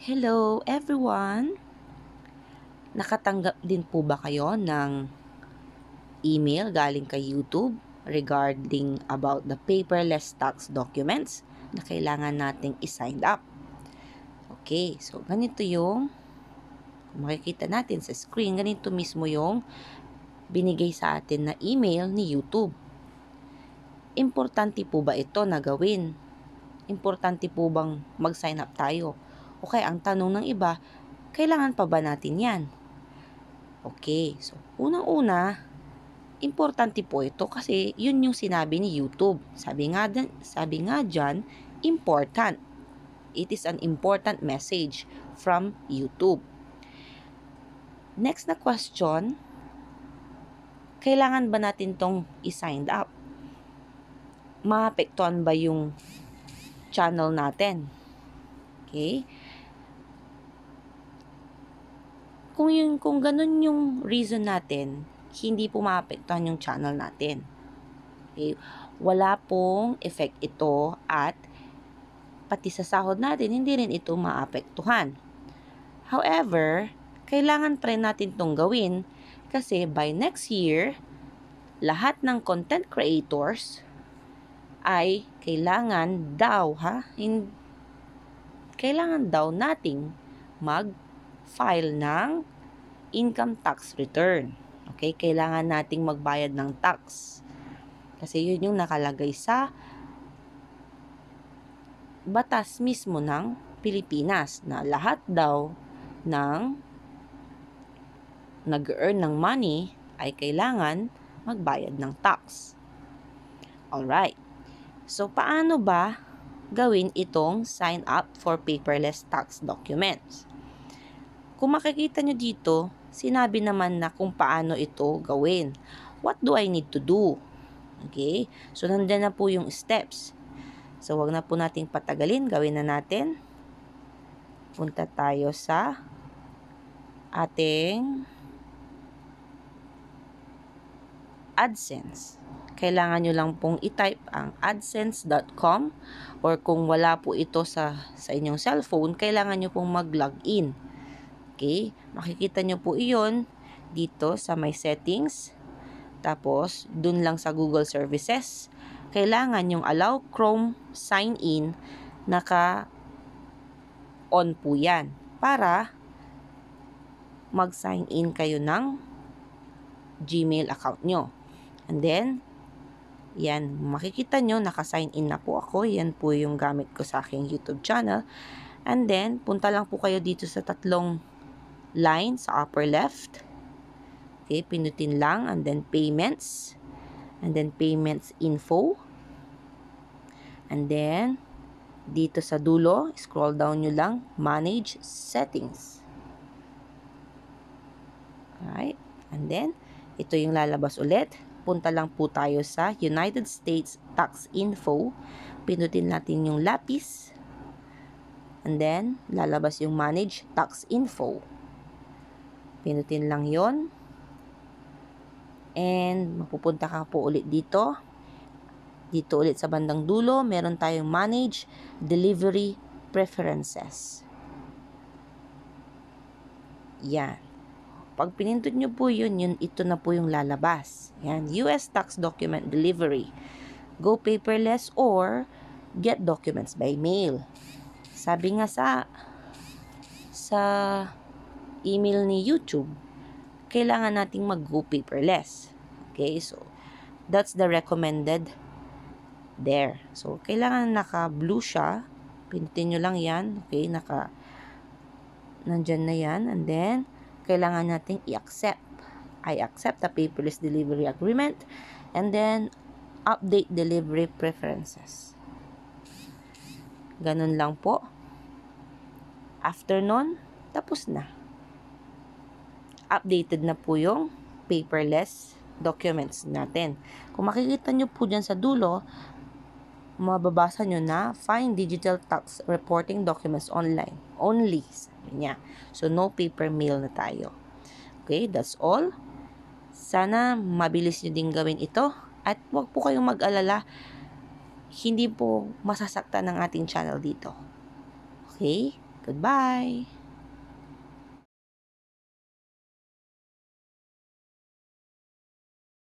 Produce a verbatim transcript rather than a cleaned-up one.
Hello everyone! Nakatanggap din po ba kayo ng email galing kay YouTube regarding about the paperless tax documents na kailangan nating i-sign up? Okay, so ganito yung makikita natin sa screen, ganito mismo yung binigay sa atin na email ni YouTube. Importante po ba ito na gawin? Importante po bang mag-sign up tayo? Okay, ang tanong ng iba, kailangan pa ba natin yan? Okay, so unang-una, importante po ito kasi yun yung sinabi ni YouTube. Sabi nga, sabi nga dyan, important. It is an important message from YouTube. Next na question, kailangan ba natin tong i-sign up? Maapektuhan ba yung channel natin? Okay? Kung yung kung ganun yung reason natin, hindi po maapektuhan yung channel natin. Okay? Wala pong effect ito at pati sa sahod natin, hindi rin ito maapektuhan. However, kailangan pa rin natin itong gawin kasi by next year, lahat ng content creators ay kailangan daw, ha? In, kailangan daw nating mag-file ng income tax return. Okay? Kailangan nating magbayad ng tax. Kasi yun yung nakalagay sa batas mismo ng Pilipinas na lahat daw ng nag-earn ng money ay kailangan magbayad ng tax. Alright. So, paano ba gawin itong sign up for paperless tax documents? Kung makikita nyo dito, sinabi naman na kung paano ito gawin. What do I need to do? Okay? So, nandyan na po yung steps. So, wag na po nating patagalin. Gawin na natin. Punta tayo sa ating Adsense. Kailangan nyo lang pong i-type ang adsense dot com or kung wala po ito sa, sa inyong cellphone, kailangan nyo pong mag-login. Okay? Makikita nyo po iyon dito sa my settings. Tapos, dun lang sa Google Services. Kailangan yung allow Chrome sign in, naka-on po yan. Para mag-sign in kayo ng Gmail account nyo. And then, yan, makikita nyo, naka-sign in na po ako. Yan po yung gamit ko sa aking YouTube channel. And then, punta lang po kayo dito sa tatlong line sa upper left. Okay, pinutin lang. And then, payments. And then, payments info. And then, dito sa dulo, scroll down nyo lang, manage settings. Alright. And then, ito yung lalabas ulit. Punta lang po tayo sa United States Tax Info. Pinutin natin yung lapis. And then, lalabas yung Manage Tax Info. Pinutin lang yon. And, mapupunta ka po ulit dito. Dito ulit sa bandang dulo, meron tayong Manage Delivery Preferences. Yan. Pag pinindot nyo po yun, yun, ito na po yung lalabas. Yan, U S Tax Document Delivery. Go paperless or get documents by mail. Sabi nga sa sa email ni YouTube, kailangan nating mag-go paperless. Okay, so that's the recommended there. So, kailangan naka-blue siya. Pindutin nyo lang yan. Okay, naka nandyan na yan. And then, kailangan nating i-accept. I accept the paperless delivery agreement and then update delivery preferences. Ganun lang po. After nun, tapos na. Updated na po yung paperless documents natin. Kung makikita nyo po dyan sa dulo, mababasa nyo na find digital tax reporting documents online. Only, sabi niya. So, no paper mail na tayo. Okay, that's all. Sana mabilis nyo din gawin ito. At huwag po kayong mag-alala. Hindi po masasaktan ng ating channel dito. Okay? Goodbye!